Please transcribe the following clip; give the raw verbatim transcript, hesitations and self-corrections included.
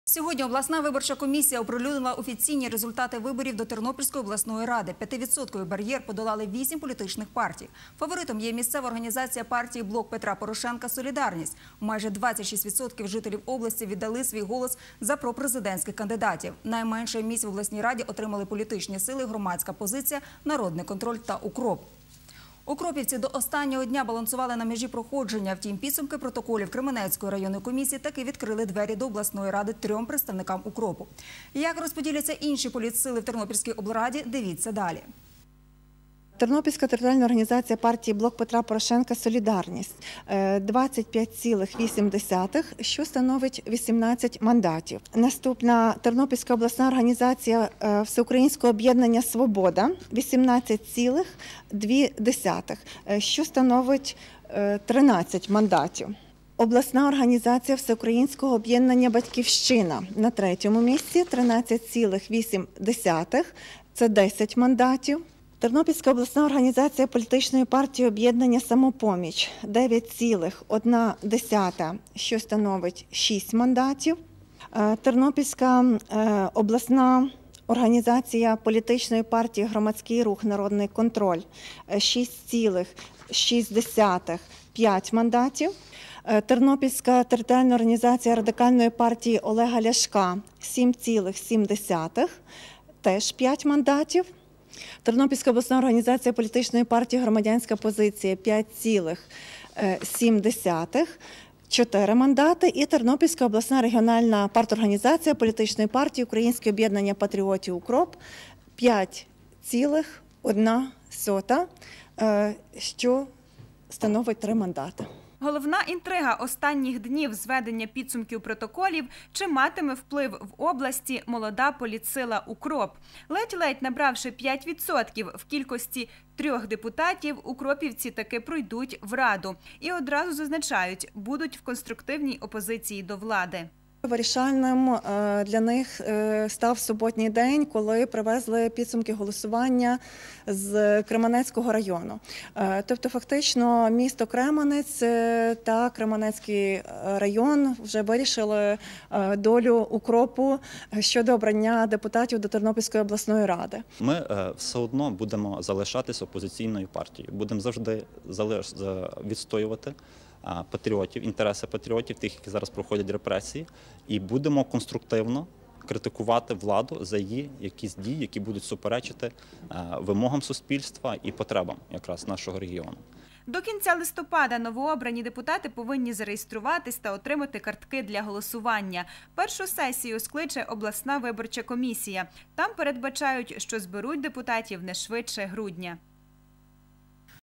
Сьогодні обласна виборча комісія оприлюднила офіційні результати виборів до Тернопільської обласної ради. П'ятивідсотковий бар'єр подолали вісім політичних партій. Фаворитом є місцева організація партії «Блок Петра Порошенка. Солідарність». Майже двадцять шість відсотків жителів області віддали свій голос за пропрезидентських кандидатів. Найменше місць в обласній раді отримали політичні сили «Громадська позиція», «Народний контроль» та «Укроп». Укропівці до останнього дня балансували на межі проходження. Втім, підсумки протоколів Кременецької районної комісії таки відкрили двері до обласної ради трьом представникам Укропу. Як розподіляться інші політсили в Тернопільській облраді, дивіться далі. Тернопільська територіальна організація партії «Блок Петра Порошенка. Солідарність» – двадцять п'ять цілих вісім десятих, що становить вісімнадцять мандатів. Наступна Тернопільська обласна організація Всеукраїнського об'єднання «Свобода» – вісімнадцять цілих дві десятих, що становить тринадцять мандатів. Обласна організація Всеукраїнського об'єднання «Батьківщина» на третьому місці – тринадцять цілих вісім десятих, це десять мандатів. Тернопільська обласна організація політичної партії об'єднання «Самопоміч» – дев'ять цілих одна десята, що становить шість мандатів. Тернопільська обласна організація політичної партії «Громадський рух. Народний контроль» – шість цілих шість десятих, п'ять мандатів. Тернопільська територіальна організація радикальної партії Олега Ляшка – сім цілих сім десятих, теж п'ять мандатів. Тернопільська обласна організація політичної партії «Громадянська позиція» – п'ять цілих сім десятих, чотири мандати. І Тернопільська обласна регіональна парторганізація політичної партії «Українське об'єднання патріотів Укроп» – п'ять цілих одна сота, що становить три мандати. Головна інтрига останніх днів зведення підсумків протоколів – чи матиме вплив в області молода політсила «Укроп». Ледь-ледь набравши п'ять відсотків в кількості трьох депутатів, укропівці таки пройдуть в Раду. І одразу зазначають – будуть в конструктивній опозиції до влади. Вирішальним для них став суботній день, коли привезли підсумки голосування з Кременецького району. Тобто, фактично, місто Кременець та Кременецький район вже вирішили долю Укропу щодо обрання депутатів до Тернопільської обласної ради. Ми все одно будемо залишатися опозиційною партією, будемо завжди відстоювати патріотів, інтереси патріотів, тих, які зараз проходять репресії, і будемо конструктивно критикувати владу за її якісь дії, які будуть суперечити вимогам суспільства і потребам якраз нашого регіону. До кінця листопада новообрані депутати повинні зареєструватись та отримати картки для голосування. Першу сесію скличе обласна виборча комісія. Там передбачають, що зберуть депутатів не швидше грудня.